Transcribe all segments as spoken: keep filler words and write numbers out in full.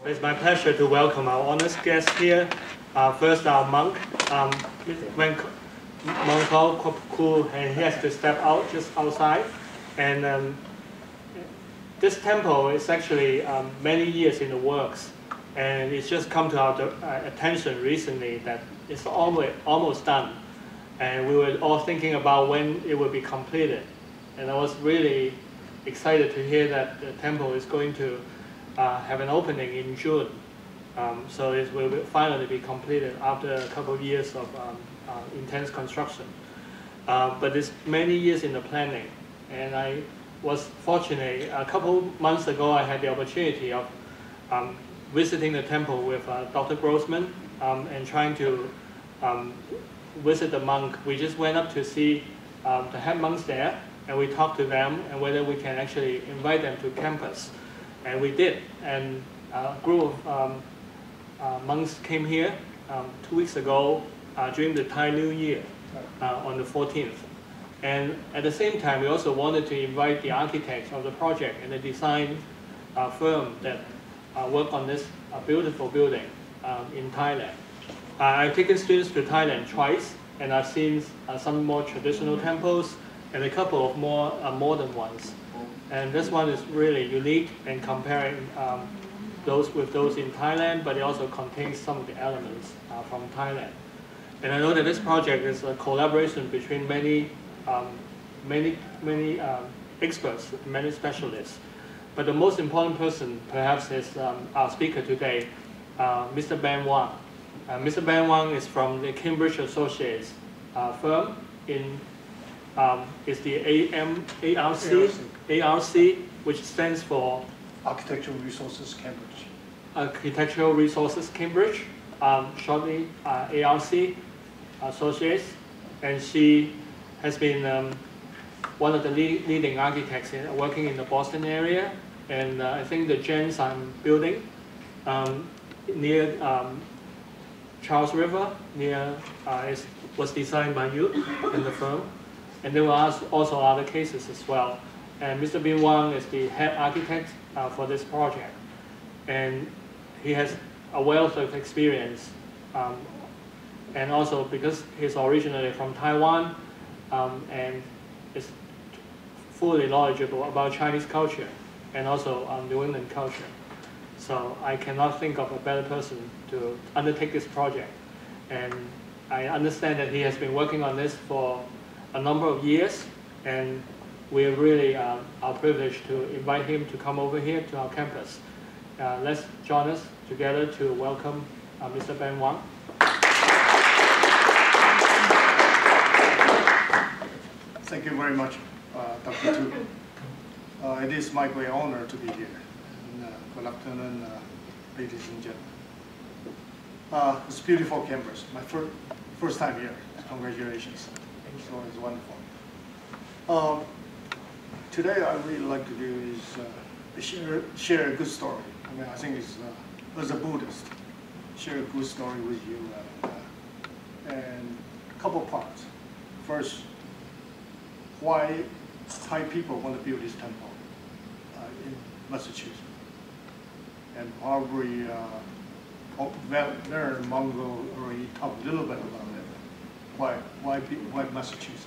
It's my pleasure to welcome our honored guest here. Uh, first, our monk, um, Monk, and he has to step out just outside. And um, this temple is actually um, many years in the works, and it's just come to our uh, attention recently that it's almost almost done. And we were all thinking about when it will be completed. And I was really excited to hear that the temple is going to uh, have an opening in June. Um, so it will finally be completed after a couple of years of um, uh, intense construction. Uh, but it's many years in the planning. And I was fortunate, a couple months ago I had the opportunity of um, visiting the temple with uh, Doctor Grossman um, and trying to um, visit the monk. We just went up to see um, the head monks there, and we talked to them and whether we can actually invite them to campus. And we did. And a group of um, uh, monks came here um, two weeks ago uh, during the Thai New Year uh, on the fourteenth. And at the same time, we also wanted to invite the architects of the project and the design uh, firm that uh, work on this uh, beautiful building um, in Thailand. Uh, I've taken students to Thailand twice, and I've seen uh, some more traditional temples and a couple of more uh, modern ones. And this one is really unique in comparing um, those with those in Thailand, but it also contains some of the elements uh, from Thailand. And I know that this project is a collaboration between many, um, many, many um, experts, many specialists. But the most important person, perhaps, is um, our speaker today, uh, Mister Been Wang. Uh, Mister Been Wang is from the Cambridge Associates uh, firm. In um, is the A M A R C, A R C, which stands for Architectural Resources Cambridge. Architectural Resources Cambridge, um, shortly uh, A R C Associates, and she has been um, one of the lead, leading architects in, working in the Boston area, and uh, I think the Genzyme building um, near um, Charles River, near uh, is, was designed by you in the firm, and there were also other cases as well. And Mister Been Wang is the head architect uh, for this project, and he has a wealth of experience, um, and also because he's originally from Taiwan, um, and is fully knowledgeable about Chinese culture and also um, New England culture. So I cannot think of a better person to undertake this project. And I understand that he has been working on this for a number of years, and we really uh, are privileged to invite him to come over here to our campus. Uh, let's join us together to welcome uh, Mister Been Wang. Thank you very much, uh, Doctor Tu. Uh, it is my great honor to be here. And, uh, good afternoon, uh, ladies and gentlemen. Uh, it's a beautiful campus. My fir first time here. Congratulations. So it's wonderful. Um, today, I really like to do is uh, share, share a good story. I mean, I think it's, uh, as a Buddhist, share a good story with you. Uh, uh, and a couple parts. First, why Thai people want to build this temple uh, in Massachusetts. And probably uh, Learn Mongol already talked a little bit about it. Why, why, why Massachusetts?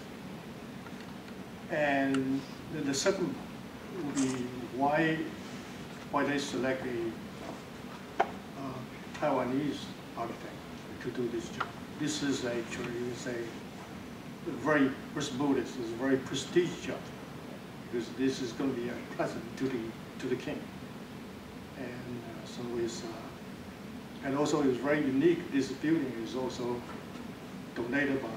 And then the second would be why, why they select a uh, Taiwanese architect to do this job. This is actually is a very, first Buddhist, is a very prestigious job, because this is going to be a present to the to the king, and uh, so it's uh, and also it's very unique. This building is also donated by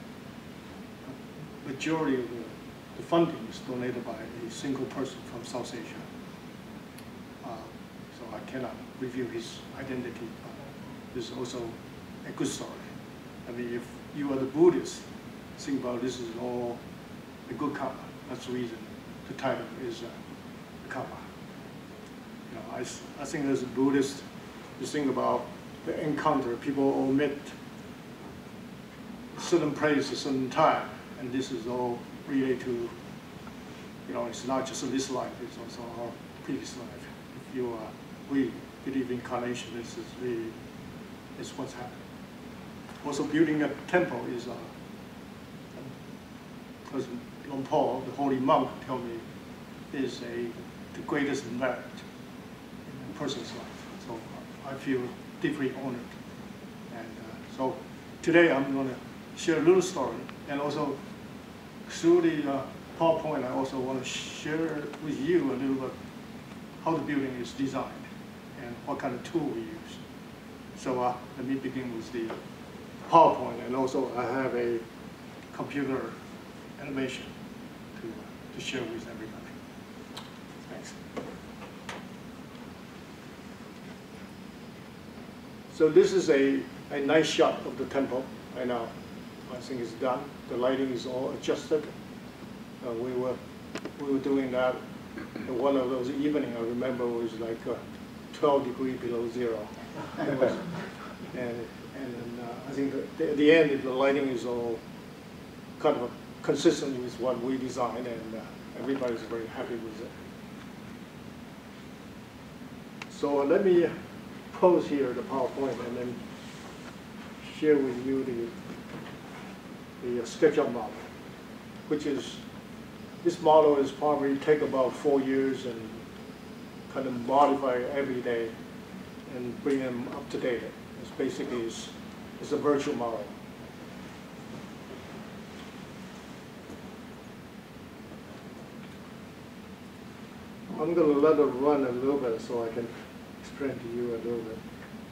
a majority of the, the funding is donated by a single person from South Asia. Uh, so I cannot reveal his identity, but it's also a good story. I mean, if you are the Buddhist, think about this is all a good karma. That's the reason the title is uh, karma. You know, I, I think as a Buddhist, you think about the encounter. People omit certain place, a certain time, and this is all related to, you know, it's not just this life, it's also our previous life. If you are, we believe incarnation. This is the is what's happening. Also, building a temple is, uh, as Long Paul, the holy monk, tell me, is a the greatest merit in a person's life. So uh, I feel deeply honored. And uh, so today I'm going to share a little story, and also through the uh, PowerPoint, I also want to share with you a little bit how the building is designed and what kind of tool we use. So uh, let me begin with the PowerPoint, and also I have a computer animation to, to share with everybody. Thanks. So this is a, a nice shot of the temple right now. I think it's done. The lighting is all adjusted. Uh, we were we were doing that. And one of those evenings I remember was like uh, twelve degrees below zero. It was, and and then, uh, I think that at the end the lighting is all kind of consistent with what we designed, and uh, everybody's very happy with it. So uh, let me pause here the PowerPoint and then share with you the the uh, SketchUp model, which is, this model is probably take about four years and kind of modify every day and bring them up to date. It's basically it's, it's a virtual model. I'm going to let it run a little bit so I can explain to you a little bit.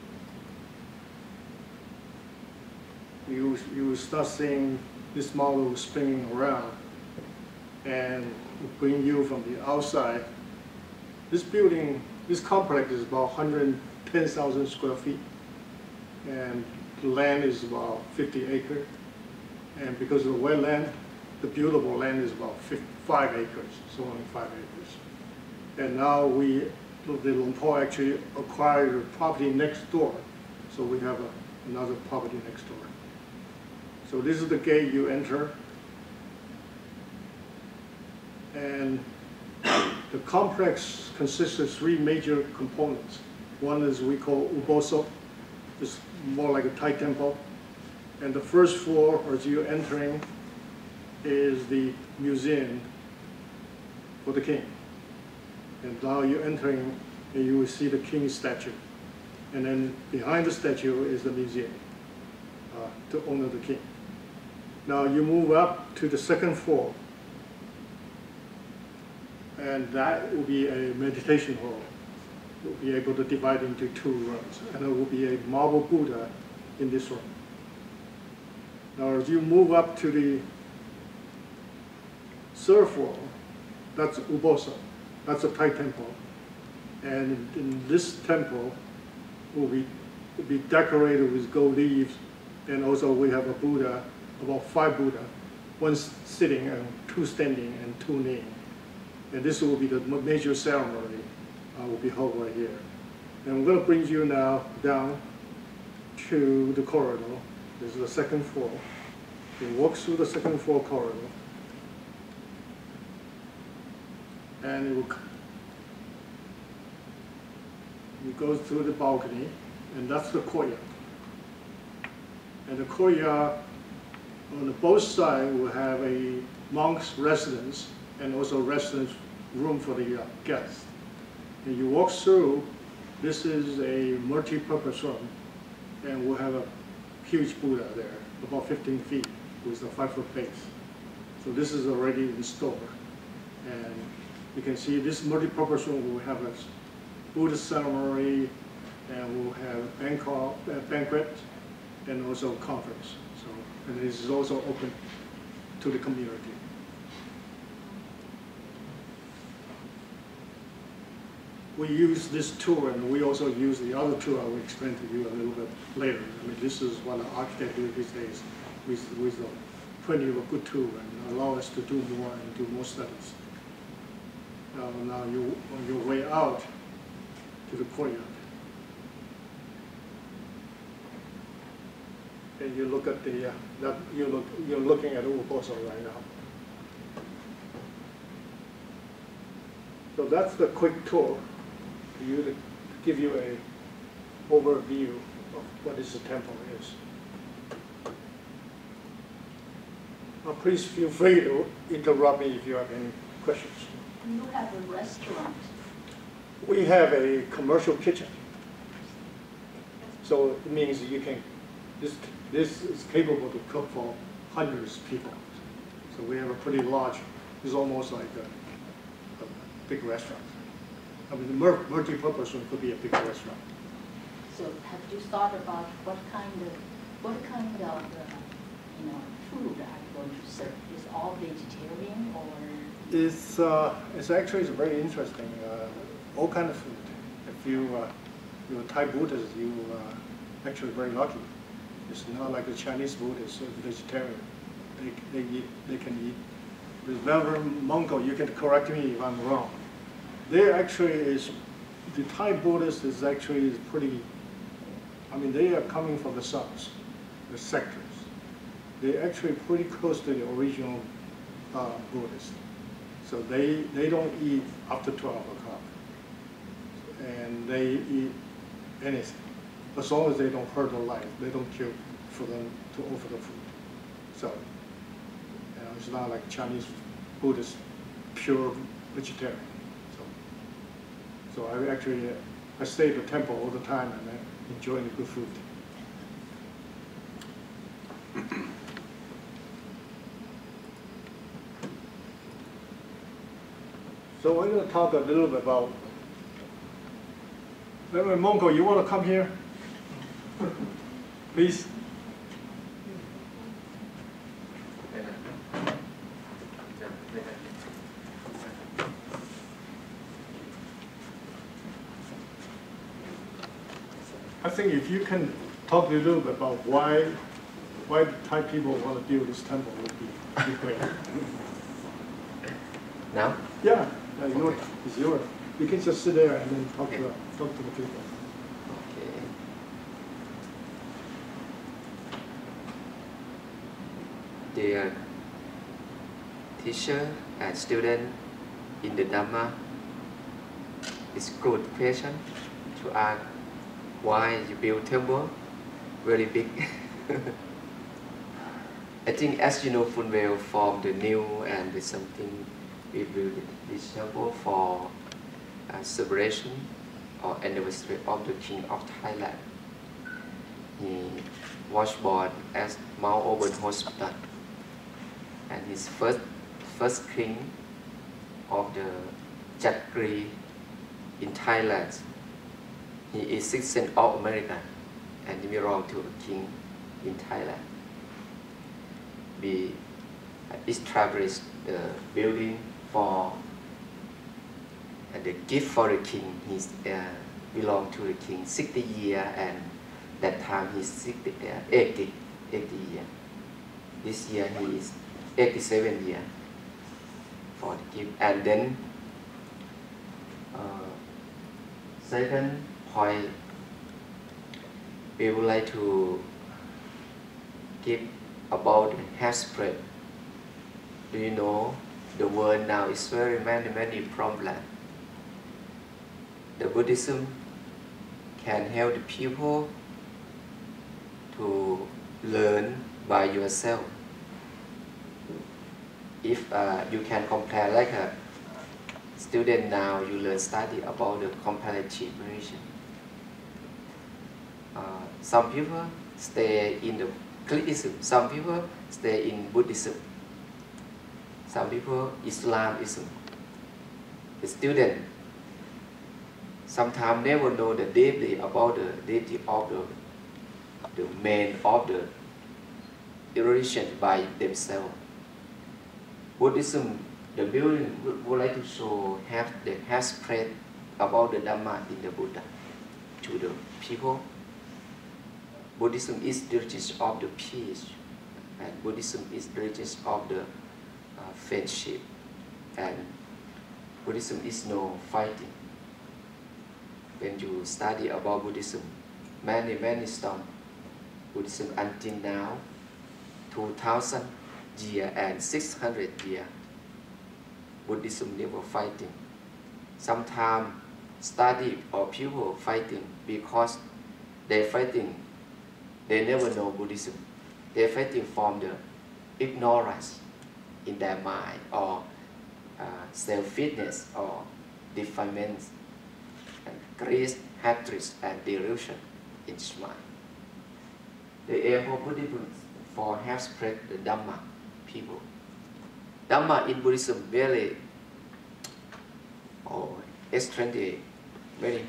You, you start seeing this model spinning around and bring you from the outside. This building, this complex is about one hundred ten thousand square feet, and the land is about fifty acres. And because of the wetland, the buildable land is about five acres, so only five acres. And now we, the Long Paul actually acquired a property next door, so we have a, another property next door. So this is the gate you enter. And the complex consists of three major components. One is we call uboso. It's more like a Thai temple. And the first floor, as you're entering, is the museum for the king. And now you're entering, and you will see the king's statue. And then behind the statue is the museum uh, to honor the king. Now you move up to the second floor, and that will be a meditation hall. You'll be able to divide into two rooms, and there will be a marble Buddha in this room. Now as you move up to the third floor, that's uboso. That's a Thai temple. And in this temple will be, will be decorated with gold leaves, and also we have a Buddha, about five Buddha, one sitting and two standing and two kneeling. And this will be the major ceremony uh, will be held right here. And I'm going to bring you now down to the corridor. This is the second floor. You walk through the second floor corridor, and it will, you go through the balcony, and that's the courtyard. And the courtyard on the both sides will have a monk's residence and also residence room for the uh, guests. And you walk through, this is a multi-purpose room, and we'll have a huge Buddha there, about fifteen feet, with a five-foot base. So this is already installed. And you can see this multi-purpose room will have a Buddhist ceremony, and we'll have Bangkok, uh, banquet, and also conference. So, and this is also open to the community. We use this tour, and we also use the other tour I will explain to you a little bit later. I mean, this is what an architect do these days with, with the plenty of a good tour and allow us to do more and do more studies. Now, now you, on your way out to the courtyard, and you look at the, uh, that you look, you're looking at uboso right now. So that's the quick tour for you to give you a overview of what this temple is. Now, please feel free to interrupt me if you have any questions. You have a restaurant. We have a commercial kitchen. So it means you can, this, this is capable to cook for hundreds of people. So we have a pretty large, it's almost like a, a big restaurant. I mean, the multi-purpose one could be a big restaurant. So have you thought about what kind of, what kind of, uh, you know, food are you going to serve? Is all vegetarian or? It's, uh, it's actually it's very interesting. Uh, all kind of food. If you, uh, you're a Thai Buddhist, you uh, actually very lucky. It's not like the Chinese Buddhists, so vegetarian. They, they, eat, they can eat. With Reverend Mongol, you can correct me if I'm wrong. They actually is, the Thai Buddhist is actually is pretty, I mean, they are coming from the south, the sectors. They're actually pretty close to the original uh, Buddhists. So they, they don't eat after twelve o'clock. And they eat anything. As long as they don't hurt their life, they don't kill for them to offer the food. So, you know, it's not like Chinese Buddhist, pure vegetarian. So, so I actually, uh, I stay at the temple all the time and I enjoy the good food. So we're going to talk a little bit about, Reverend Mongol, you want to come here? Please. I think if you can talk a little bit about why, why the Thai people want to build this temple would be, be great. Now? Yeah. Uh, your, it's yours. You can just sit there and then talk, okay. to, talk to the people. Okay. Dear teacher and student in the Dhamma, it's good question to ask why you build temple very big. I think as you know full well from the new and the something we built this temple for uh, celebration or anniversary of the King of Thailand. He was born at Mount Auburn Hospital, and his first first king of the Chakri in Thailand. He is citizen of America and he belongs to a king in Thailand. We established the building for uh, the gift for the king. He uh, belonged to the king sixty years, and that time he's sixty, uh, eighty, eighty years. This year he is eighty-seven years for the gift. And then uh, second point, we would like to give about the health spread. Do you know the world now is very many many problems. The Buddhism can help the people to learn by yourself. If uh, you can compare like a student now, you learn study about the comparative religion. Uh, some people stay in the Christianism, some people stay in Buddhism, some people Islamism. The student sometimes never know the deeply about the deity of the, the main of the religion by themselves. Buddhism, the building would, would like to show have the has spread about the Dhamma in the Buddha to the people. Buddhism is the religion of the peace, and Buddhism is the religion of the uh, friendship, and Buddhism is no fighting. When you study about Buddhism, many many storms, Buddhism until now, two thousand years and six hundred years, Buddhism never fighting. Sometimes study or people fighting because they fighting, they never know Buddhism. They're fighting from the ignorance in their mind or uh, selfishness or defilement and greed, hatred and delusion in his mind. The aim of Buddhism for help spread the Dhamma people. Dhamma in Buddhism very oh, extended, very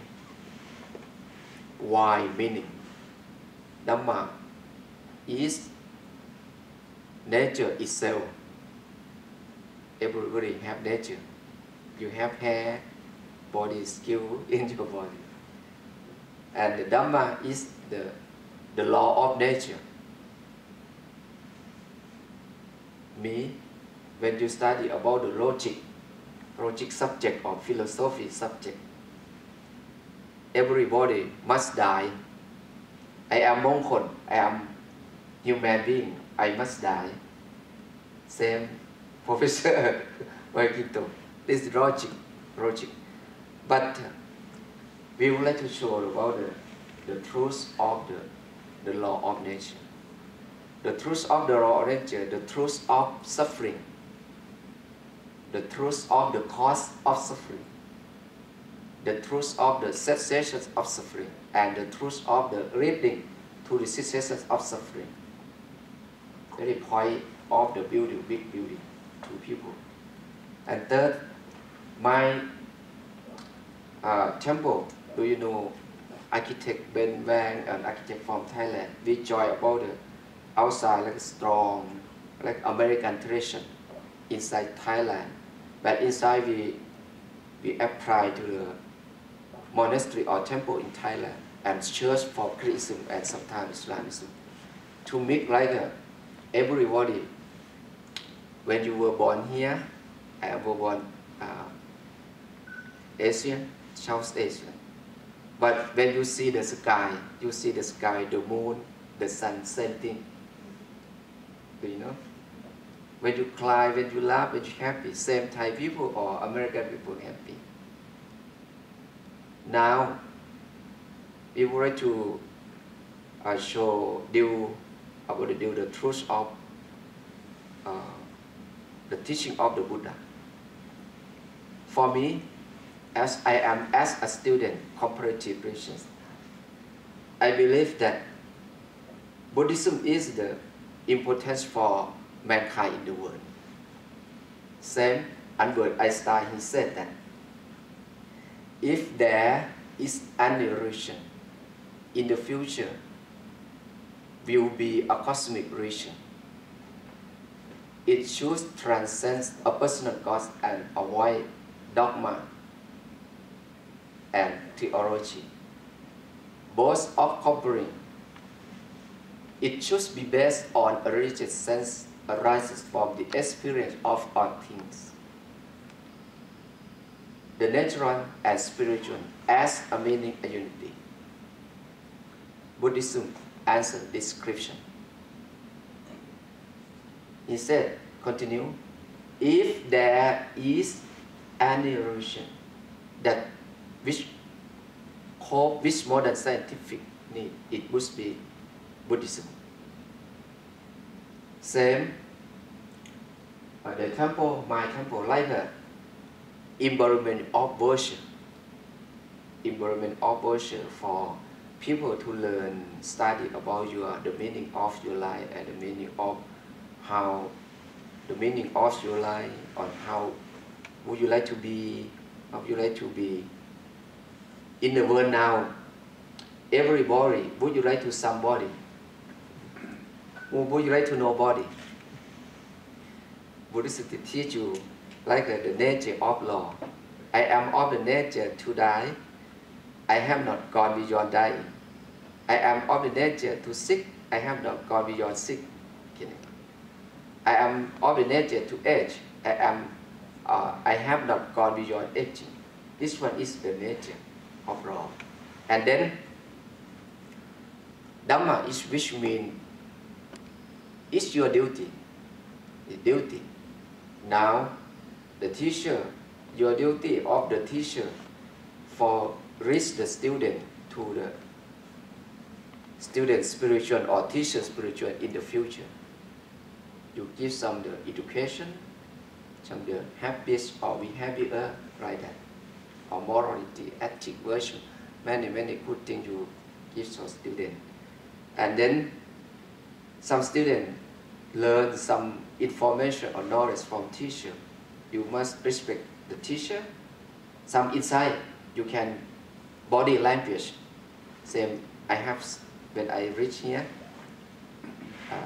wide meaning. Dhamma is nature itself. Everybody have nature. You have hair, body, skill in your body. And the Dhamma is the, the law of nature. Me, when you study about the logic, logic subject or philosophy subject, everybody must die. I am Mongkol, I am human being, I must die. Same professor working to this logic, logic. But uh, we would like to show about the, the truth of the, the law of nature. The truth of the law of nature, the truth of suffering, the truth of the cause of suffering, the truth of the cessation of suffering, and the truth of the leading to the cessation of suffering. That is the point of the building, big building to people. And third, my uh, temple, do you know Architect Been Wang, an architect from Thailand? We join about the outside like strong, like American tradition inside Thailand, but inside we we apply to the monastery or temple in Thailand and church for Christianism and sometimes Islamism to make like a, everybody. When you were born here, I was born uh, Asian, South Asian. But when you see the sky, you see the sky, the moon, the sun, same thing. Do you know? When you cry, when you laugh, when you're happy, same Thai people or American people happy. Now, we would like to uh, show you about the, the truth of uh, the teaching of the Buddha. For me, as I am as a student, comparative religions, I believe that Buddhism is the importance for mankind in the world. Same Albert Einstein, he said that if there is an illusion in the future, will be a cosmic religion. It should transcend a personal cause and avoid dogma and theology, both of covering. It should be based on a religious sense arises from the experience of all things, the natural and spiritual as a meaning and unity. Buddhism answers this description. He said, continue, if there is any illusion that which hope which modern scientific need, it must be Buddhism. Same, uh, the temple, my temple, like a embodiment of worship, embodiment of worship for people to learn, study about your the meaning of your life and the meaning of how the meaning of your life, on how would you like to be, how would you like to be in the world now. Everybody, would you like to somebody? Or would you like to nobody? Buddhism teach you like uh, the nature of law. I am of the nature to die. I have not gone beyond dying. I am of the nature to sick. I have not gone beyond sick. I am of the nature to age. I am. Uh, I have not gone beyond aging. This one is the nature of law. And then Dhamma is which means it's your duty. The duty. Now the teacher, your duty of the teacher for reach the student to the student spiritual or teacher spiritual in the future. You give some the education, some the happiest or behavior like that, or morality, ethic, virtue, many many good things you give to student. And then some student learn some information or knowledge from teacher. You must respect the teacher. Some insight you can body language. Same I have when I reach here. Uh,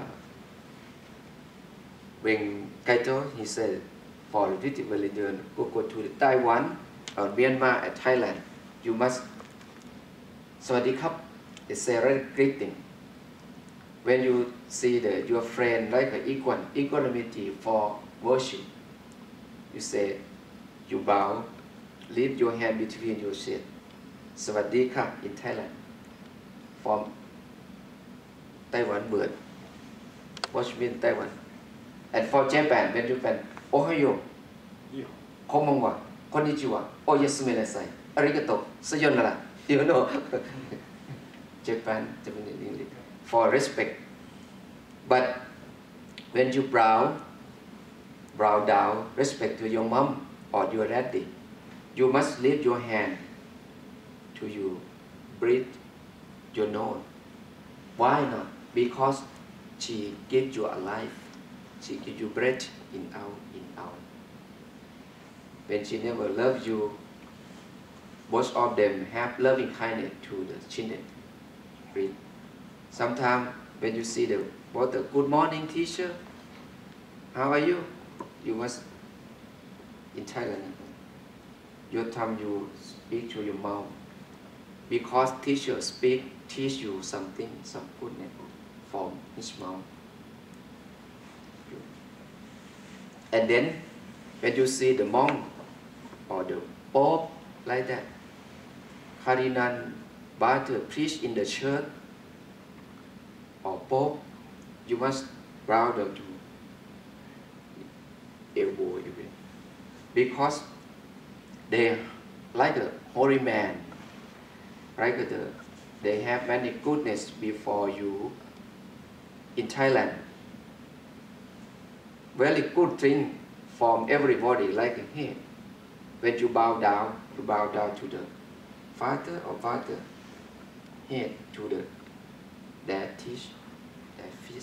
when Kaito he said for the beautiful religion who go to the Taiwan or Myanmar and Thailand, you must Sawadee Krap. It's a greeting. When you see the, your friend like an equal, equanimity for worship, you say, you bow, leave your hand between your chest. Sawadee Krap in Thailand. From Taiwan-born. What means Taiwan? And for Japan, when Japan, Ohayo, Komongwa, Konnichiwa, Oyasuminesai, Arigato, Sayonara. You know, Japan, Japanese English, for respect. But when you bow, bow down, respect to your mom or your daddy, you must lift your hand to you, breathe your nose. Why not? Because she gives you a life. She gives you breath in out, in out. When she never loves you, most of them have loving kindness to the children. Sometimes when you see the what the good morning teacher, how are you? You must in Thailand. Your time you speak to your mom, because teacher speak teach you something, some goodness from his mouth. And then when you see the monk or the pope like that, Cardinal Barter preach in the church or pope, you must bow down to elbow even, because they like a holy man, like the, they have many goodness before you. In Thailand, very good thing from everybody, like here. When you bow down, you bow down to the father or father, here to the their teach, their feet.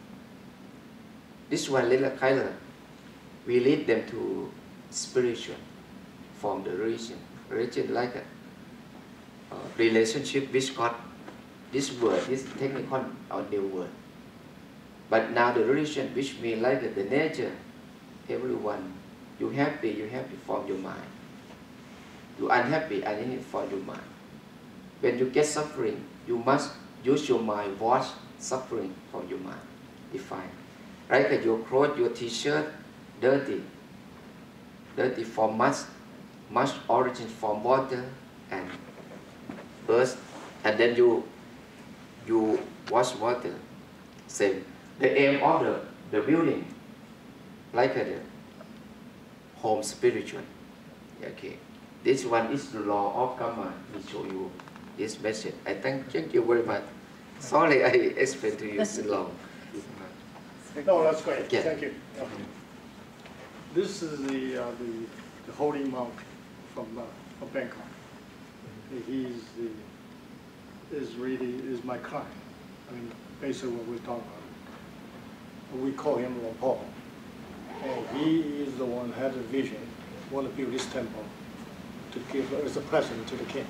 This one little color, we lead them to spiritual from the religion. Religion like a uh, relationship with God. This word, this technical or new word. But now the religion, which means like the nature, everyone, you happy, you happy from your mind. You unhappy, unhappy from your mind. When you get suffering, you must use your mind, watch suffering from your mind. Define. Like your clothes, your t-shirt, dirty. Dirty from much, much origin from water and earth. And then you, you wash water. Same. The aim of the, the building, like uh, the home spiritual. Okay. This one is the law of karma. We show you this message. I thank, thank you very much. Sorry I explained to you so long. No, that's great. Yeah. Thank you. Okay. This is the, uh, the, the holy monk from, uh, from Bangkok. He's the, is really is my client. I mean, basically what we're talking about. We call him Long Paul. And he is the one who had a vision, want to build this temple to give as a present to the king.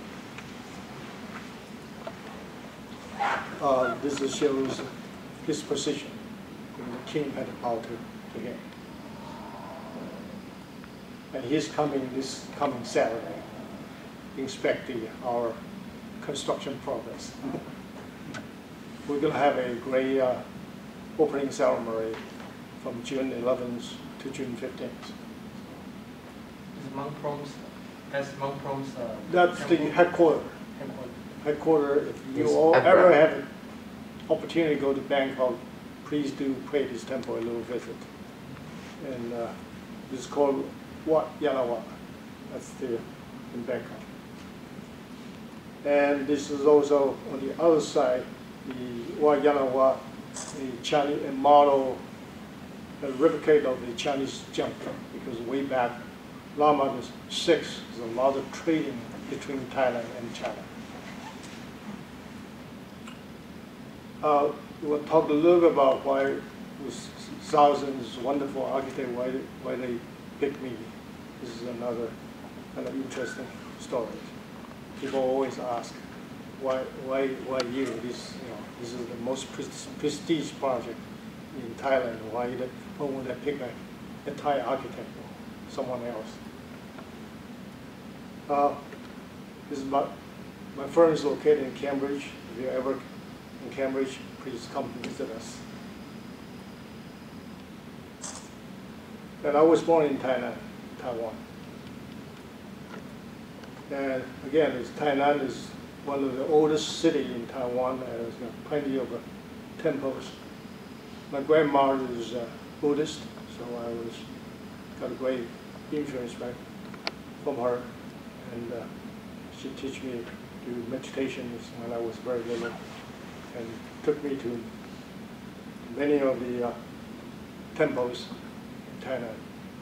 Uh, this is shows his position when the king had the power to, to him. And he's coming this coming Saturday, inspect the, our construction progress. We're going to have a great uh, opening ceremony from June eleventh to June fifteenth. Is Mount Prom's, that's Mount Prom's uh, That's the temple? headquarters. Headquarters. Headquarters. If you Yes, all Emperor. ever have an opportunity to go to Bangkok, please do pay this temple a little visit. And uh, this is called Wat Nawamintararachutis. That's the in Bangkok. And this is also on the other side, the Wat Nawamintararachutis, the Chinese a model, a replicate of the Chinese junk, because way back, Lama six, there's a lot of trading between Thailand and China. Uh, we'll talk a little bit about why this thousands wonderful architects, why, why they picked me. This is another kind of interesting story. People always ask, why, why, why you? This, you know, this is the most prestige project in Thailand. Why, the, why would I pick a, a Thai architect or someone else? Uh, this is my, my firm is located in Cambridge. If you're ever in Cambridge, please come visit us. And I was born in Thailand, Taiwan. And again, it's, Thailand is one of the oldest cities in Taiwan. There's plenty of uh, temples. My grandmother is uh, Buddhist, so I was got a great influence back from her. And uh, she taught me to do meditations when I was very little, and took me to many of the uh, temples in Thailand.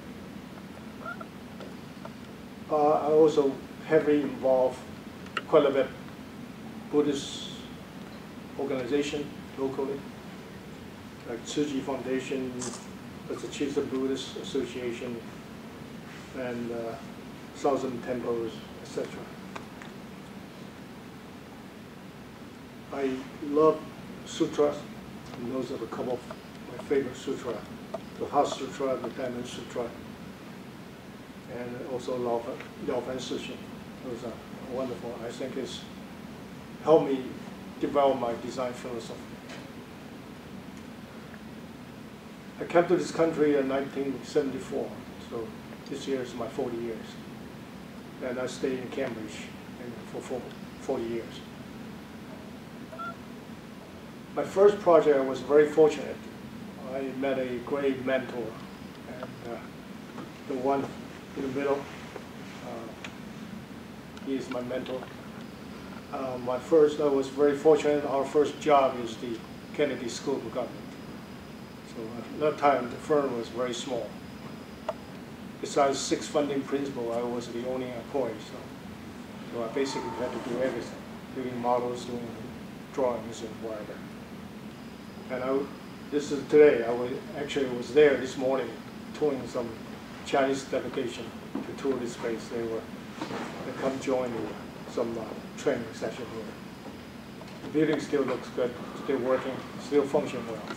Uh, I also heavily involved quite a bit Buddhist organization locally, like Tsuji Foundation, Massachusetts Buddhist Association, and uh, Thousand Temples, et cetera. I love sutras, and those are a couple of my favorite sutras. The Heart Sutra, the Diamond Sutra, and also Laofan Sushi. Those are wonderful. I think it's helped me develop my design philosophy. I came to this country in nineteen seventy-four, so this year is my forty years. And I stayed in Cambridge for forty years. My first project, I was very fortunate. I met a great mentor, and uh, the one in the middle, uh, he is my mentor. Uh, my first, I was very fortunate. Our first job is the Kennedy School of Government. So at that time, the firm was very small. Besides six funding principals, I was the only employee, so, so I basically had to do everything, doing models, doing drawings, and whatever. And I, this is today, I was, actually was there this morning touring some Chinese delegation to tour this place. They were, they come join me, some uh, training session here. The building still looks good, still working, still functioning well.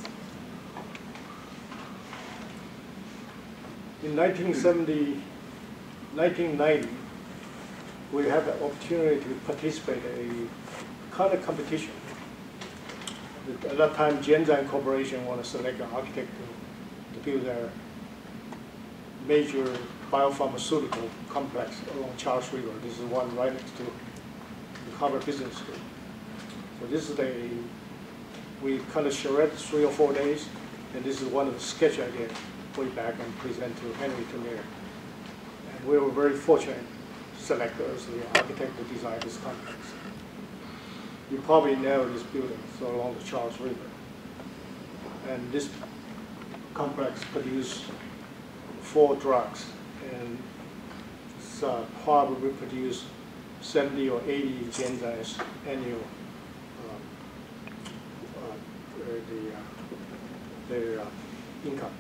In nineteen seventy, nineteen ninety, we had the opportunity to participate in a kind of competition. At that time, Genzyme Corporation wanted to select an architect to, to build their major biopharmaceutical complex along Charles River. This is one right next to the Harvard Business School. So this is the, we kind of charrette three or four days, and this is one of the sketches I did way back and present to Henry Tamir. And we were very fortunate to select as the architect to design this complex. You probably know this building, so along the Charles River. And this complex produced four drugs, and it's uh, probably produce seventy or eighty Genzymes annual. Um, uh, the, uh, their uh, income.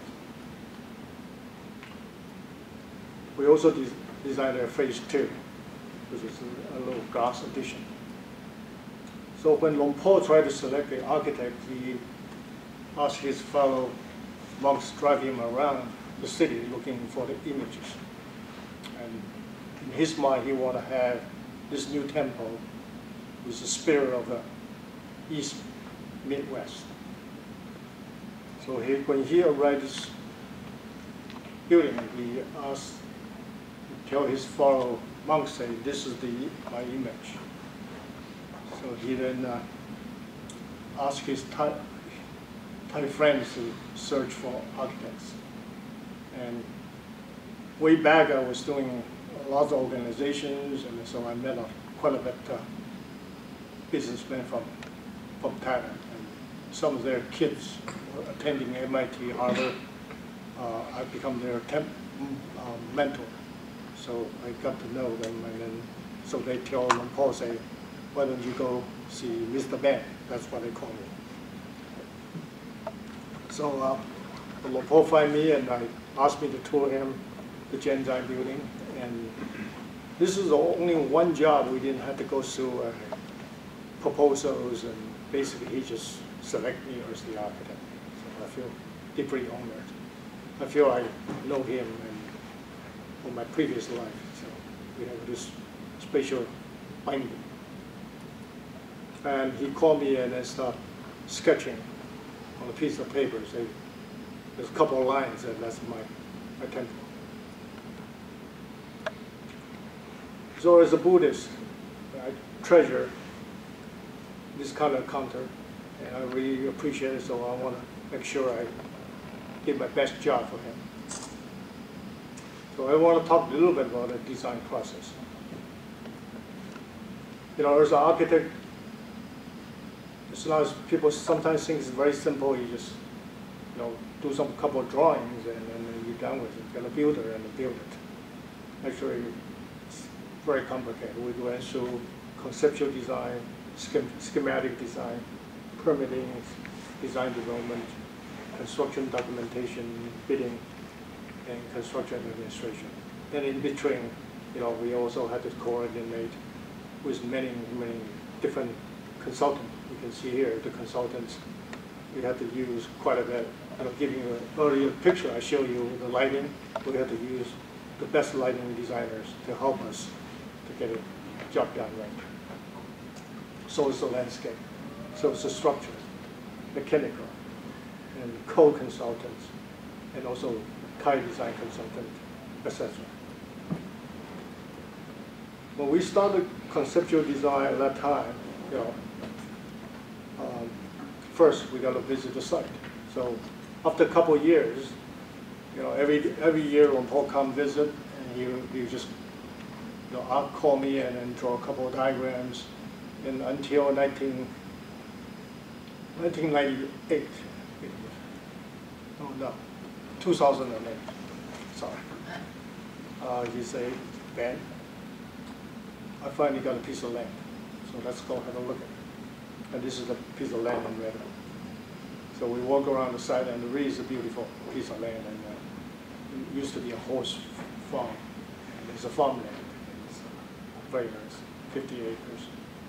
We also de designed a phase two, which is a, a little glass addition. So when Long Po tried to select the architect, he asked his fellow monks drive him around the city looking for the images. And in his mind, he wanted to have this new temple with the spirit of the East Midwest. So he, when he arrived at this building, he asked, tell his fellow monks, say, this is the, my image. So he then uh, asked his Thai, Thai friends to search for architects. And way back, I was doing a lot of organizations, and so I met uh, quite a bit uh, businessmen from, from Thailand. And some of their kids were attending M I T, Harvard. Uh, I become their temp, uh, mentor. So I got to know them, and then so they tell them, Paul say, why don't you go see Mister Ben? That's what they call me. So uh, Paul find me, and I asked me to tour him the Genzyme building. And this is the only one job we didn't have to go through uh, proposals, and basically he just selected me as the architect. So I feel deeply honored. I feel I know him and from my previous life, so we have this special binding. And he called me and I started sketching on a piece of paper. So there's a couple of lines, and that's my, my temple. So as a Buddhist, I treasure this kind of counter, and I really appreciate it, so I want to make sure I give my best job for him. So I want to talk a little bit about the design process. You know, as an architect, it's not as people sometimes think it's very simple. You just, you know, do some couple of drawings and then you're done with it. Get a builder and build it. Actually, it's very complicated. We went through conceptual design, schem schematic design, permitting, design development, construction documentation, bidding, and construction administration. And in between, you know, we also had to coordinate with many, many different consultants. You can see here the consultants we had to use quite a bit. I'm giving you an earlier picture. I show you the lighting. We had to use the best lighting designers to help us to get a job done right. So it's the landscape. So it's the structure, mechanical, and co-consultants, and also Thai design consultant, et cetera. When we started conceptual design at that time, you know, um, first we got to visit the site. So after a couple of years, you know, every every year when Paul come visit, and you you just, you know, I'll call me and then draw a couple of diagrams, and until nineteen ninety-eight. Oh no, two thousand eight. Sorry. Uh, he say, Ben, I finally got a piece of land, so let's go have a look at it. And this is a piece of land in Raynham. So we walk around the site, and it really is a beautiful piece of land. And uh, it used to be a horse farm. And it's a farmland. It's very nice, fifty acres.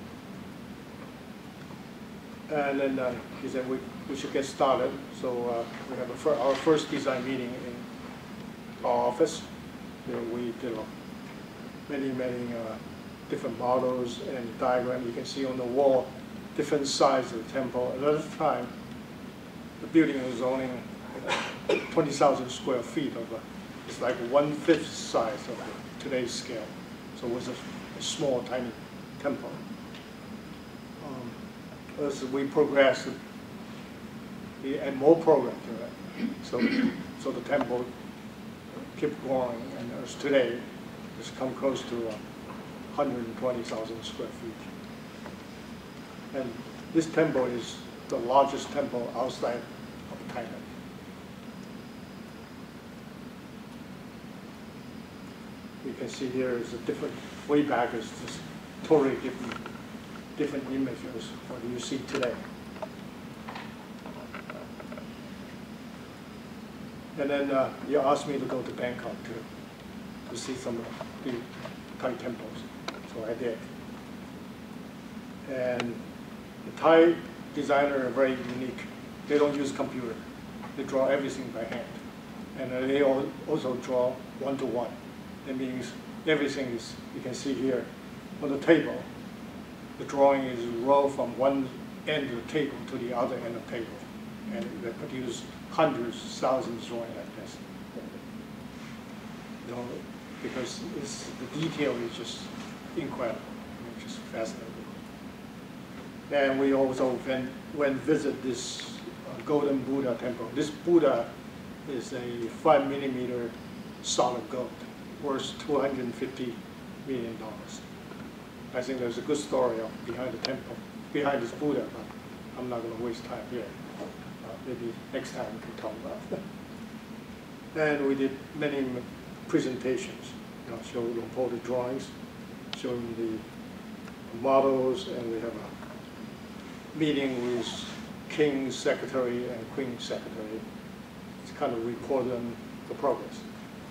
And then uh, he said we, we should get started. So uh, we have a fir our first design meeting in our office. You know, we did uh, many, many uh, different models and diagrams. You can see on the wall different sizes of the temple. At that time, the building was only twenty thousand square feet. Of a, it's like one-fifth size of the, today's scale. So it was a, a small, tiny temple. Um, as we progressed, we add more program to it. So, so the temple kept growing, and as today, it's come close to uh, one hundred twenty thousand square feet. And this temple is the largest temple outside of Thailand. You can see here is a different, way back is just totally different, different images what you see today. And then uh, you asked me to go to Bangkok to, to see some of the Thai temples, so I did. And the Thai designers are very unique. They don't use computer. They draw everything by hand. And uh, they all also draw one-to-one. That means everything is, you can see here on the table, the drawing is rolled from one end of the table to the other end of the table. And they produce hundreds, thousands of drawings like this. You know, because it's, the detail is just incredible, it's just fascinating. And we also went, went visit this uh, Golden Buddha temple. This Buddha is a five millimeter solid gold, worth two hundred fifty million dollars. I think there's a good story of behind the temple, behind this Buddha, but I'm not going to waste time here. Uh, maybe next time we can talk about it. And we did many presentations, you know, showing all the drawings, showing the models, and we have a meeting with King's secretary and Queen's secretary. It's kind of report on the progress.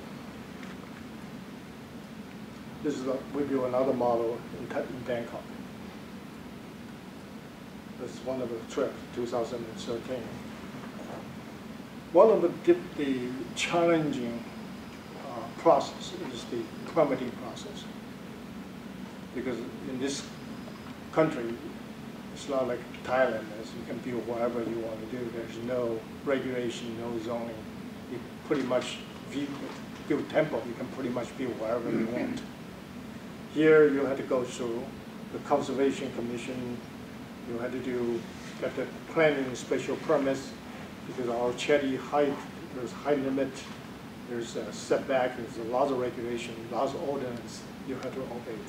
This is a, we built another model in, in Bangkok. That's one of the trips, two thousand thirteen. One of the, the challenging uh, process is the permitting process. Because in this country, it's not like Thailand, as you can build whatever you want to do. There's no regulation, no zoning. You pretty much, if you build a temple, you can pretty much build wherever you want. Here, you had to go through the Conservation Commission. You had to do, get the planning special permits, because our chetty height, there's height limit, there's a setback, there's a lot of regulation, lots of ordinance you have to obey.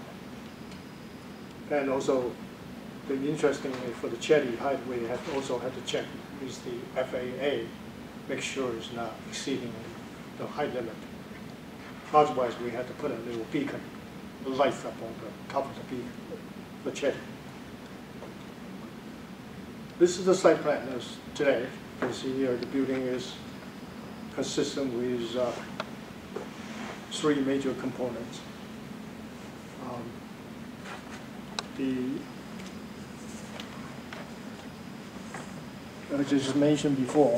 And also, the interestingly, for the chetty height, we have also had to check with the F A A, make sure it's not exceeding the height limit. Otherwise, we had to put a little beacon, lights up on the top of the beacon, the chetty. This is the site plan as today. You can see here the building is consistent with uh, three major components. Um, the as I just mentioned before,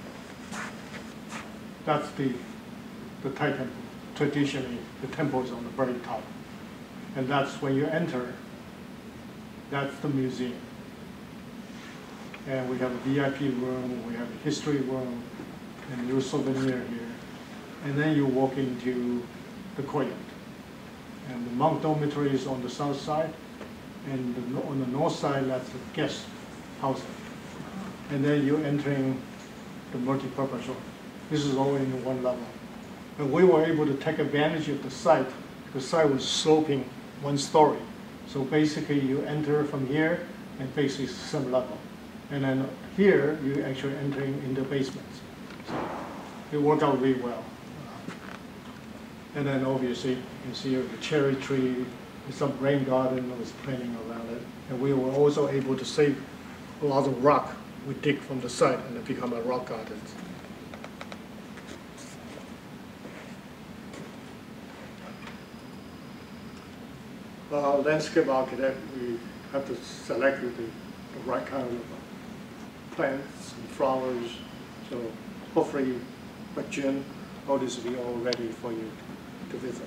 that's the the Thai temple. Traditionally, the temple is on the very top, and that's when you enter. That's the museum. And we have a V I P room, we have a history room, and a new souvenir here. And then you walk into the courtyard. And the monk dormitory is on the south side, and the, on the north side, that's the guest housing. And then you're entering the multi-purpose room. This is all in one level. And we were able to take advantage of the site. The site was sloping one story. So basically, you enter from here, and basically it's the same level. And then here, you're actually entering in the basements. So it worked out really well. And then obviously, you can see the cherry tree, some rain garden was planting around it. And we were also able to save a lot of rock we dig from the site, and it become a rock garden. Uh, landscape architect, we have to select the, the right kind of plants and flowers. So hopefully by June, all this will be all ready for you to visit.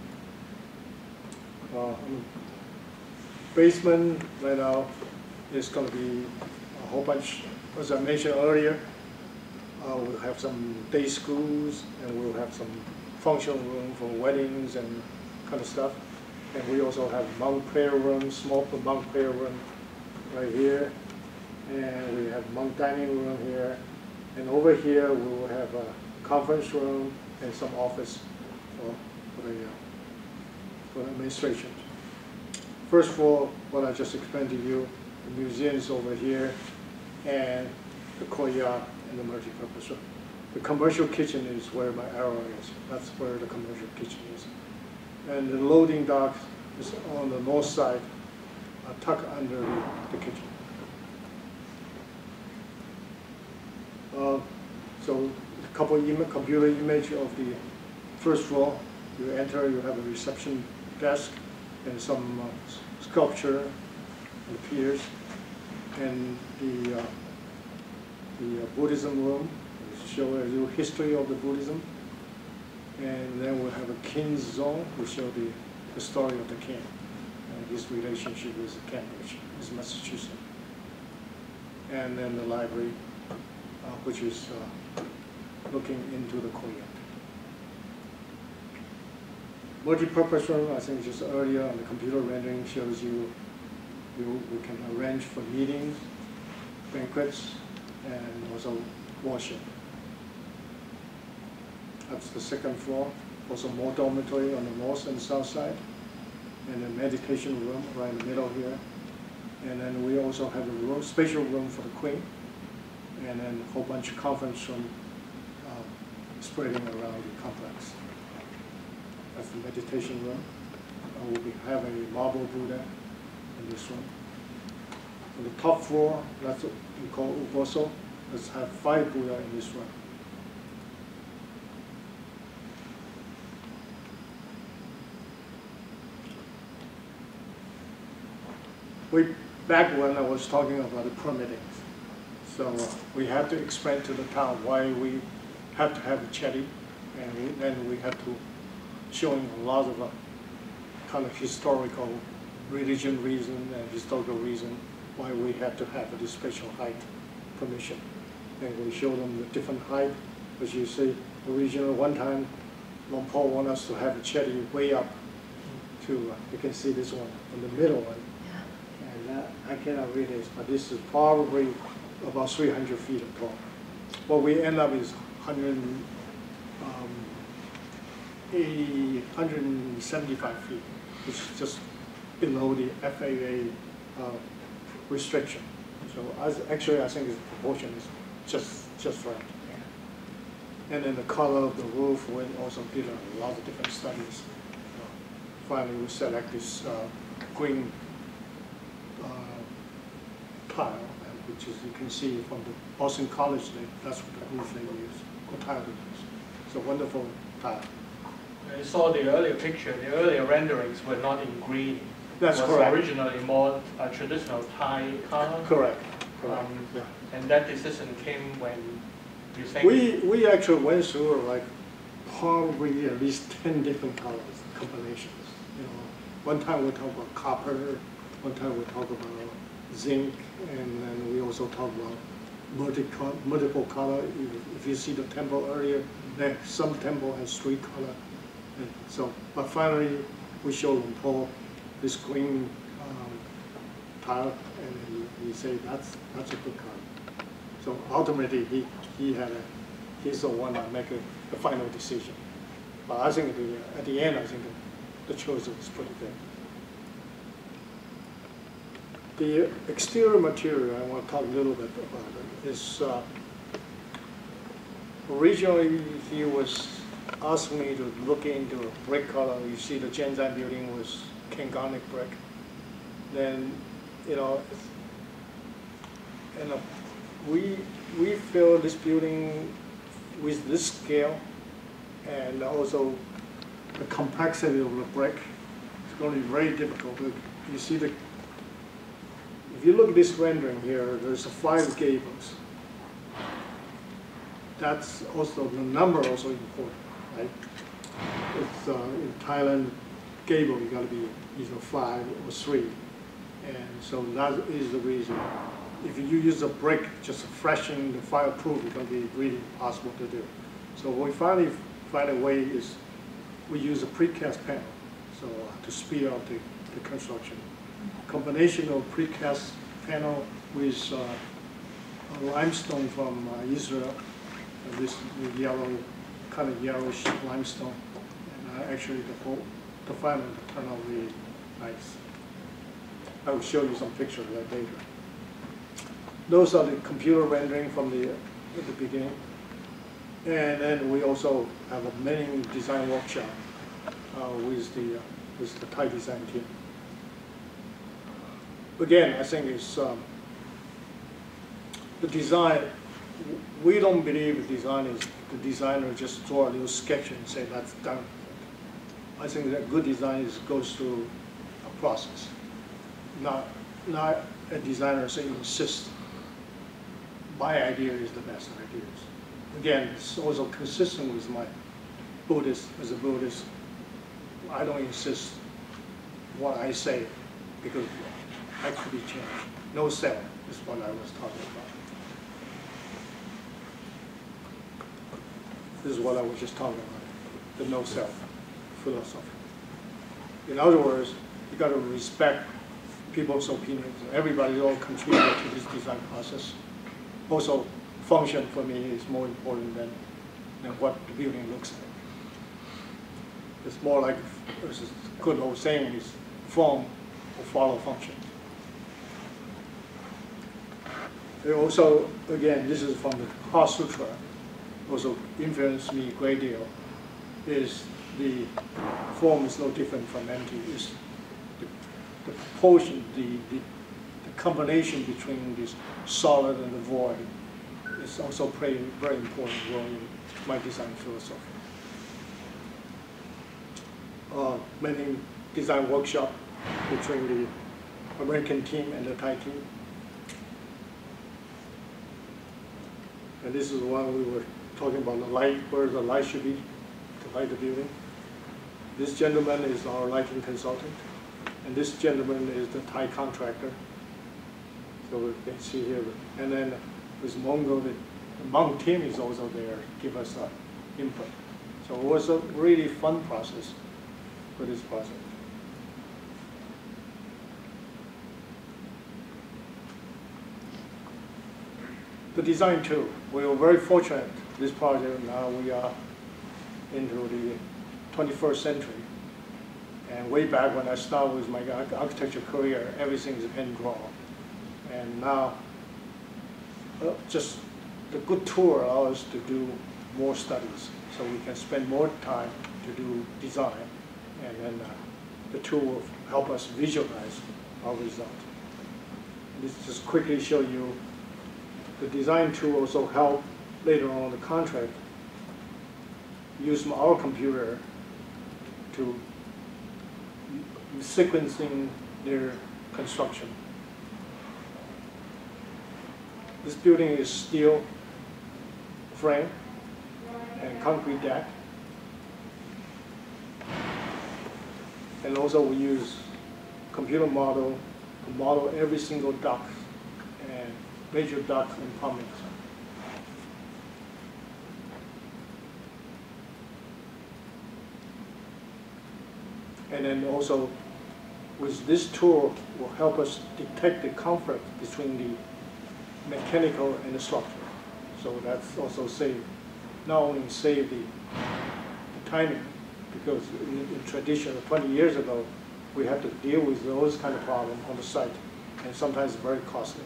Uh, basement right now is going to be a whole bunch, as I mentioned earlier. Uh, we'll have some day schools, and we'll have some functional room for weddings and kind of stuff. And we also have monk prayer room, small monk prayer room right here. And we have monk dining room here. And over here, we will have a conference room and some office for, for, the, uh, for the administration. First floor, what I just explained to you, the museum is over here, and the courtyard and the multi-purpose room. The commercial kitchen is where my arrow is. That's where the commercial kitchen is. And the loading dock is on the north side, uh, tucked under the, the kitchen. Uh, so a couple of ima computer image of the first floor. You enter, you have a reception desk and some uh, sculpture and piers. And the, uh, the uh, Buddhism room, show a little history of the Buddhism. And then we'll have a king's zone, which show the, the story of the king and his relationship with Cambridge, with Massachusetts. And then the library, uh, which is uh, looking into the courtyard. Multi-purpose room, I think just earlier on the computer rendering shows you, you we can arrange for meetings, banquets, and also worship. That's the second floor. Also more dormitory on the north and south side. and a meditation room right in the middle here. And then we also have a room, special room for the Queen, and then a whole bunch of conference room uh, spreading around the complex. That's the meditation room. Uh, we'll be having a marble Buddha in this room. On the top floor, that's what we call Uboso. Let's have five Buddha in this room. We, back when I was talking about the permitting, so uh, we had to explain to the town why we have to have a chetty, and we, then we had to showing a lot of uh, kind of historical religion reason and historical reason why we had to have this special height permission. And we show them the different height. As you see, originally one time, Long Paul wanted us to have a chetty way up to, uh, you can see this one in the middle one. And that, I cannot read this, but this is probably about three hundred feet tall. What we end up is one hundred eighty, one hundred seventy-five feet, which is just below the F A A uh, restriction. So as, actually, I think the proportion is just just right. Yeah. And then the color of the roof, we also did a lot of different studies. Uh, finally, we select this uh, green uh, tile, which is you can see from the Boston College. They, that's what the roof they use, or tile they use. It's a wonderful tile. I saw the earlier picture. The earlier renderings were not in green. That's it was correct. Originally more uh, traditional Thai color. Correct. Correct. Um, yeah. And that decision came when you think we we actually went through like probably at least ten different colors combinations. You know, one time we talk about copper, one time we talk about zinc, and then we also talk about multiple multiple color. If you see the temple earlier, there some temple has three color. And so, but finally we showed Long Paul this green um, tile, and he, he said that's that's a good color. So ultimately, he he had a he's the one that make a, the final decision. But I think the, at the end, I think the, the choice was pretty good. The exterior material, I want to talk a little bit about it. Is uh, originally he was asking me to look into a brick color. You see, the Genzyme building was Kangonic brick. Then, you know, and. Uh, We, we feel this building with this scale and also the complexity of the brick, it's going to be very difficult. You see the, if you look at this rendering here, there's five gables. That's also, the number also important, right? It's uh, in Thailand, gable, you got to be either five or three. And so that is the reason. If you use a brick, just freshen the fireproof, it's going to be really impossible to do. So we finally find a way is we use a precast panel, so uh, to speed up the, the construction. Combination of precast panel with uh, limestone from uh, Israel, and this yellow, kind of yellowish limestone, and uh, actually the whole, the final turned out really nice. I will show you some pictures of that later. Those are the computer rendering from the, at the beginning. And then we also have a many design workshop uh, with, the, uh, with the Thai design team. Again, I think it's um, the design, we don't believe the design is the designer just draw a little sketch and say that's done. I think that good design is, goes through a process, not, not a designer saying insist. My idea is the best ideas. Again, it's also consistent with my Buddhist, as a Buddhist, I don't insist what I say because I could be changed. No self is what I was talking about. This is what I was just talking about, the no self philosophy. In other words, you got to respect people's opinions. Everybody all contribute to this design process. Also, function for me is more important than, than what the building looks like. It's more like, there's a good old saying is, form or follow function. They also, again, this is from the Heart Sutra, also influenced me a great deal, is the form is no different from empty. It's the, the proportion, the, the, the combination between this solid and the void is also playing a very important role in my design philosophy. Uh, many design workshop between the American team and the Thai team. And this is one we were talking about the light, where the light should be to light the building. This gentleman is our lighting consultant, and this gentleman is the Thai contractor. So we can see here. And then with Mongo, the, the Monk team is also there to give us uh, input. So it was a really fun process for this project. The design too. We were very fortunate. This project now we are into the twenty-first century. And way back when I started with my architecture career, everything is hand drawn. And now, uh, just the good tour allows us to do more studies, so we can spend more time to do design, and then uh, the tool will help us visualize our result. This just quickly show you the design tool also help later on the contract use our computer to sequencing their construction. This building is steel frame and concrete deck. And also we use computer model to model every single duct and major ducts and plumbing. And then also with this tool will help us detect the conflict between the mechanical and the structure. So that's also save, not only save the, the timing, because in, in tradition twenty years ago, we had to deal with those kind of problems on the site, and sometimes very costly.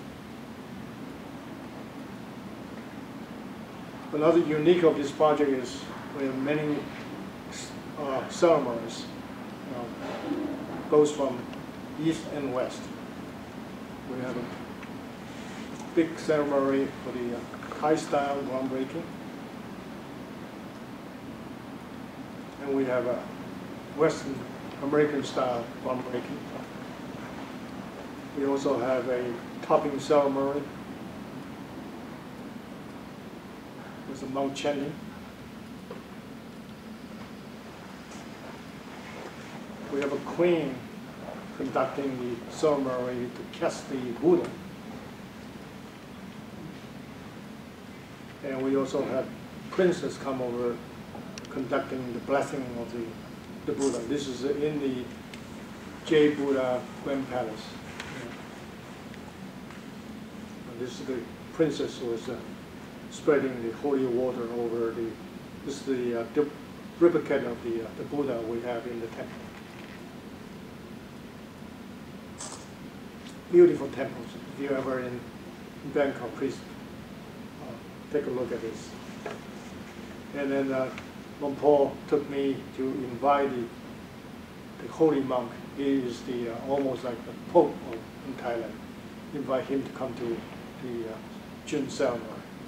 Another unique of this project is we have many uh, ceremonies, you know, goes from east and west. We have a big ceremony for the uh, Thai style groundbreaking. And we have a Western American style groundbreaking. We also have a topping ceremony with a monk chanting. We have a queen conducting the ceremony to cast the Buddha. And we also have princes come over conducting the blessing of the, the Buddha. This is in the J Buddha Grand Palace. And this is the princess who is uh, spreading the holy water over the, this is the uh, duplicate of the, uh, the Buddha we have in the temple. Beautiful temples. If you're ever in Bangkok, please uh, take a look at this. And then uh, when Paul took me to invite the, the holy monk, he is the uh, almost like the Pope of, in Thailand, invite him to come to the uh, June ceremony.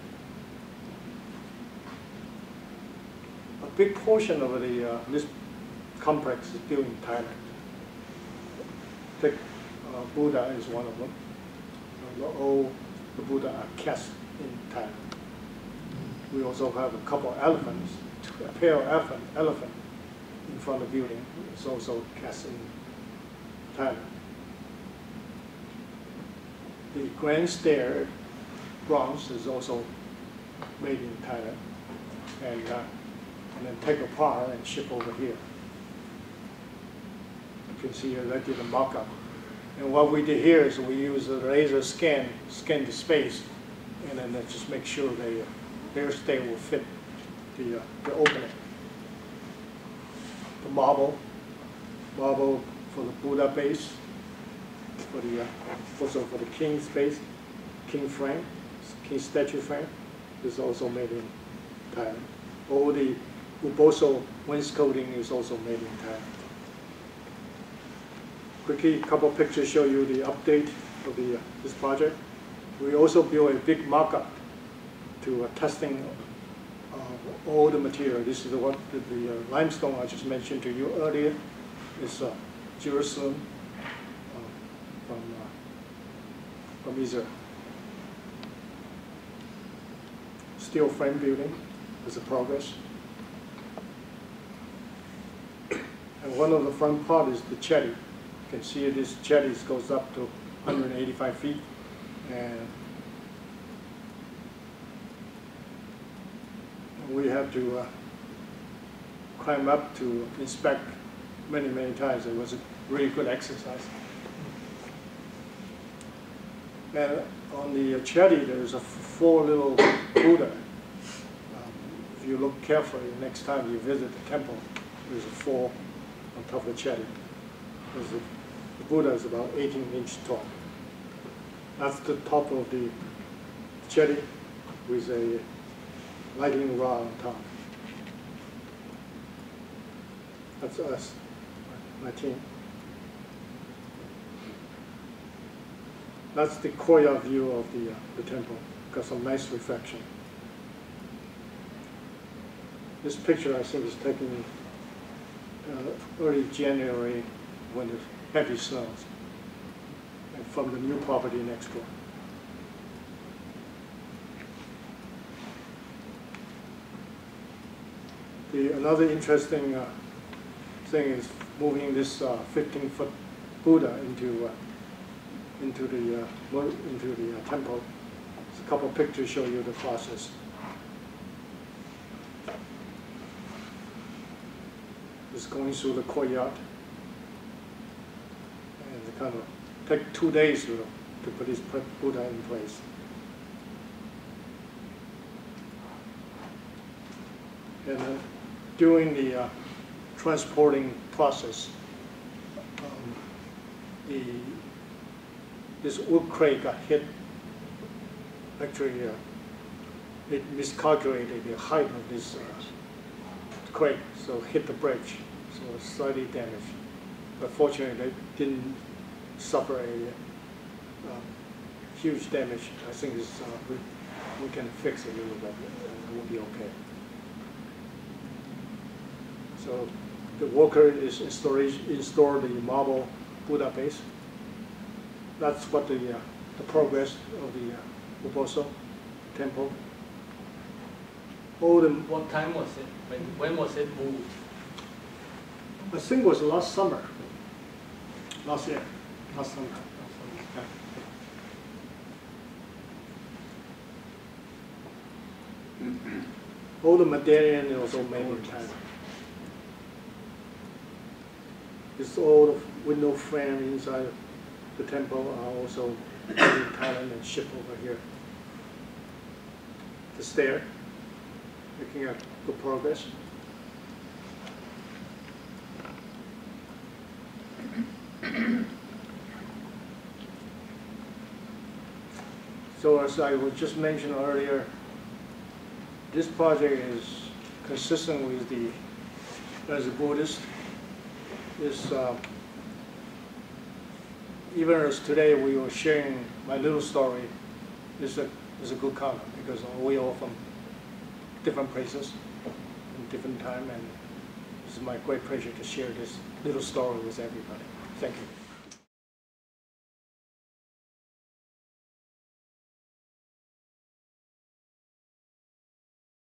A big portion of the uh, this complex is built in Thailand. Take, uh, Buddha is one of them. Uh, all the Buddha are cast in Thailand. We also have a couple of elephants, a pair of elephant, elephant in front of the building. It's also cast in Thailand. The grand stair bronze is also made in Thailand, and uh, and then take apart and ship over here. You can see here I did a mock-up. And what we did here is we use a laser scan, scan the space, and then just make sure they, their stair will fit the, uh, the opening. The marble, marble for the Buddha base, for the uh, also for the king's base, king frame, king statue frame, is also made in Thailand. All the Uboso wainscoting is also made in Thailand. Quickly, a couple of pictures show you the update of the, uh, this project. We also built a big mock-up to uh, testing uh, all the material. This is the, what, the, the uh, limestone I just mentioned to you earlier. It's uh, Jerusalem uh, from, uh, from Israel. Steel frame building is a progress. And one of the front part is the jetty. You can see this jetty goes up to one hundred eighty-five feet. And we have to uh, climb up to inspect many, many times. It was a really good exercise. And on the jetty, there's a four little Buddha. Um, if you look carefully, next time you visit the temple, there's a four on top of the jetty. The, the Buddha is about eighteen inches tall. That's the top of the jetty with a lightning rod on top. That's us, my team. That's the courtyard view of the, uh, the temple. Got some nice reflection. This picture, I think, is taken uh, early January when there's heavy snows, and from the new property next door. The, another interesting uh, thing is moving this fifteen foot uh, Buddha into uh, into the uh, into the uh, temple. There's a couple of pictures show you the process. It's going through the courtyard, and it kind of take two days to to put this Buddha in place. And uh, during the uh, transporting process, um, the this wood crate got hit. Actually, uh, it miscalculated the height of this uh, crate, so hit the bridge, so it's slightly damaged. But fortunately, they didn't suffer a uh, huge damage. I think it's, uh, we, we can fix it a little bit, and it will be okay. So the worker is installed the marble Buddha base. That's what the uh, the progress of the uh, Uboso temple. All the, What time was it? When, when was it moved? I think it was last summer. Last year. Last summer. Yeah. All the medallion is also made in China. It's all the window frame inside the temple are also made in Thailand and shipped over here. The stair, making a good progress. So as I was just mentioned earlier, this project is consistent with the, as a Buddhist, is uh, even as today we were sharing my little story, is a is a good comment because we all from different places, in different time, and it's my great pleasure to share this little story with everybody. Thank you.